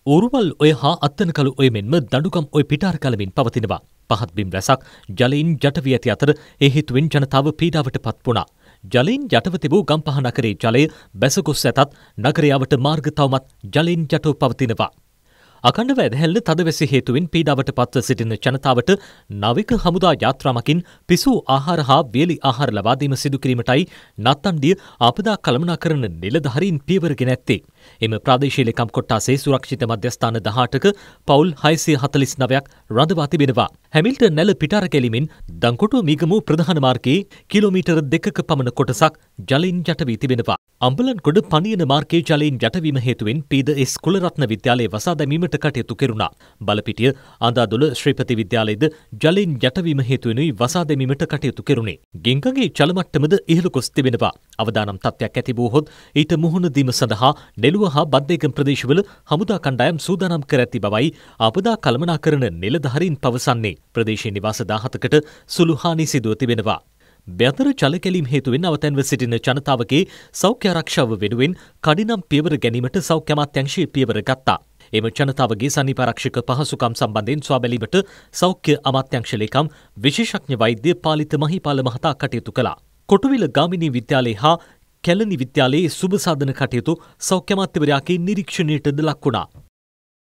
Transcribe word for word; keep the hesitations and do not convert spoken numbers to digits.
ඕරුවල් ඔය හා අත්තනකලු ඔය මෙන්ම දඩුකම් ඔය පිටාර කලමින් පවතිනවා. පහත් බිම් රැසක් ජලයෙන් යට වී ඇති අතර ඒ හේතුවෙන් ජනතාව පීඩාවට පත් වුණා. ජලයෙන් යටව තිබූ ගම්පහ නගරේ ජලය බැසගොස් ඇතත් නගරය අවට මාර්ග තවමත් ජලයෙන් යටව පවතිනවා. අකණ්ඩව ඇදහැල්ල තදවැසි හේතුවෙන් පීඩාවට පත්ව සිටින ජනතාවට නාවික හමුදා යාත්‍රාමකින් පිසූ ආහාර හා වියලි ආහාර ලබා දීම සිදු කිරීමටයි නත්තන්ඩිය ආපදා කළමනාකරණ නිලධාරීන් පියවරගෙන ඇත්තේ. එම ප්‍රාදේශීය ලේකම් කොට්ටාසේ සුරක්ෂිත මධ්‍යස්ථාන දහඅටක පවුල් හයසිය හතළිස් නවයක් රඳවා තිබෙනවා. හැමිල්ටන් නැල පිටාර කැලීමෙන් දංකොටුව මීගමු ප්‍රධාන මාර්ගයේ කිලෝමීටර් දෙකක පමණ කොටසක් ජලයෙන් යට වී තිබෙනවා. අම්බලන්ගොඩ පනියන මාර්ගයේ ජලයෙන් යටවීම හේතුවෙන් පීද එස් කුලරත්න විද්‍යාලයේ වසා දැමීමට කටයුතු කෙරුණා. බලපිටිය ආඳාදුල ශ්‍රීපති විද්‍යාලයේද ජලයෙන් යටවීම හේතුවෙනුයි වසා දැමීමට කටයුතු කෙරුණේ. ගෙංගගේ ජල මට්ටමද ඉහළ ගොස් තිබෙනවා. අවදානම් තත්ත්වයක් ඇති වූහොත් ඊට මුහුණ දීම සඳහා නෙළුව හා බද්දේගම් ප්‍රදේශවල හමුදා කණ්ඩායම් සූදානම් කර ඇති බවයි ආපදා කළමනාකරණ නිලධාරීන් පවසන්නේ. ප්‍රදේශීය නිවාස දහසකට සුළු හානි සිදුව තිබෙනවා. බැතර ජල කැලීම් හේතුවෙන් අවතැන්ව සිටින ජනතාවගේ සෞඛ්‍ය ආරක්ෂාව වෙනුවෙන් කඩිනම් පියවර ගැනීමට සෞඛ්‍ය අමාත්‍යාංශය පියවර ගත්තා. එම ජනතාවගේ සනීපාරක්ෂක පහසුකම් සම්බන්ධයෙන් සොයා බැලීමට සෞඛ්‍ය අමාත්‍යාංශ ලේකම් විශේෂඥ වෛද්‍ය පාලිත මහිපාල මහතා කටයුතු කළා. කොටුවිල ගාමිණී විද්‍යාලය හා කැලණි විද්‍යාලයේ සුබ සාධන කටයුතු සෞඛ්‍ය අමාත්‍යවරයාගේ නිරීක්ෂණයටද ලක් වුණා.